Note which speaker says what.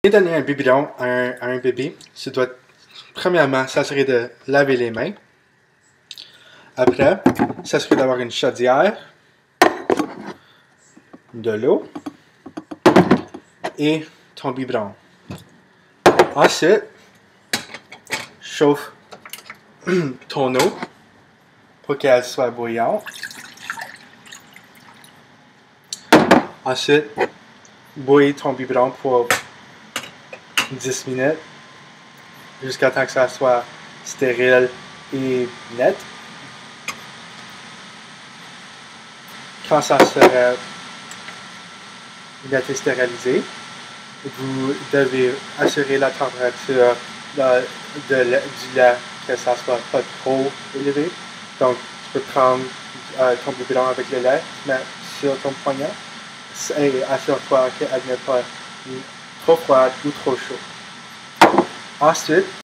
Speaker 1: Donner un biberon à un bébé, tu dois premièrement s'assurer de laver les mains. Après, s'assurer d'avoir une chaudière, de l'eau et ton biberon. Ensuite, chauffe ton eau pour qu'elle soit bouillante. Ensuite, bouillis ton biberon pour 10 minutes jusqu'à temps que ça soit stérile et net. Quand ça sera net et stérilisé, vous devez assurer la température du lait, que ça soit pas trop élevé. Donc, tu peux prendre ton biberon avec le lait, mettre sur ton poignet et assure-toi qu'elle n'est pas trop froide ou trop chaude. Ensuite,